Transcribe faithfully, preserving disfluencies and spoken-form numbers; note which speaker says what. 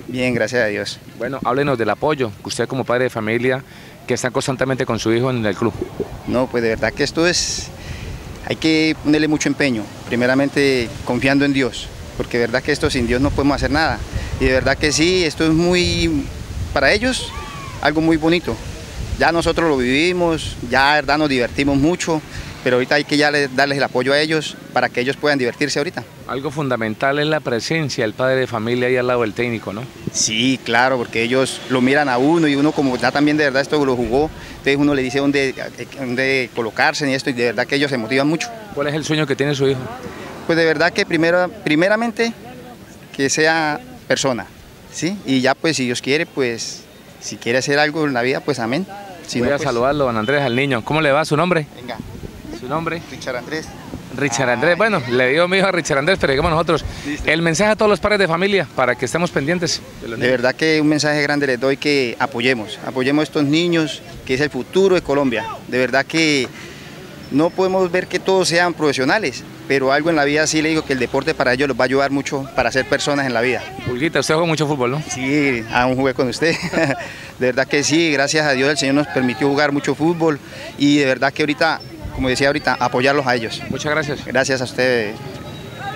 Speaker 1: Bien, gracias a Dios.
Speaker 2: Bueno, háblenos del apoyo, que usted como padre de familia, que está constantemente con su hijo en el club.
Speaker 1: No, pues de verdad que esto es, hay que ponerle mucho empeño, primeramente confiando en Dios, porque de verdad que esto sin Dios no podemos hacer nada. Y de verdad que sí, esto es muy, para ellos, algo muy bonito. Ya nosotros lo vivimos, ya de verdad nos divertimos mucho, pero ahorita hay que ya darles el apoyo a ellos para que ellos puedan divertirse ahorita.
Speaker 2: Algo fundamental es la presencia del padre de familia ahí al lado del técnico, ¿no?
Speaker 1: Sí, claro, porque ellos lo miran a uno y uno como ya también de verdad esto lo jugó, entonces uno le dice dónde, dónde colocarse y esto, y de verdad que ellos se motivan mucho.
Speaker 2: ¿Cuál es el sueño que tiene su hijo?
Speaker 1: Pues de verdad que primero, primeramente que sea persona, ¿sí? Y ya pues si Dios quiere, pues si quiere hacer algo en la vida, pues amén. Si
Speaker 2: Voy
Speaker 1: no,
Speaker 2: a
Speaker 1: pues,
Speaker 2: saludarlo, don Andrés, al niño. ¿Cómo le va su nombre?
Speaker 1: venga,
Speaker 2: ¿Su nombre?
Speaker 1: Richard Andrés.
Speaker 2: Richard Andrés. Bueno, le digo mi hijo a Richard Andrés, pero digamos nosotros.
Speaker 1: Listo.
Speaker 2: El mensaje a todos los padres de familia para que estemos pendientes de los
Speaker 1: De
Speaker 2: niños.
Speaker 1: verdad que un mensaje grande les doy, que apoyemos, apoyemos a estos niños, que es el futuro de Colombia. De verdad que no podemos ver que todos sean profesionales, pero algo en la vida sí le digo que el deporte para ellos los va a ayudar mucho para ser personas en la vida.
Speaker 2: Pulguita, usted juega mucho fútbol, ¿no?
Speaker 1: Sí, aún jugué con usted. De verdad que sí, gracias a Dios el Señor nos permitió jugar mucho fútbol y de verdad que ahorita, como decía ahorita, apoyarlos a ellos.
Speaker 2: Muchas gracias.
Speaker 1: Gracias a usted.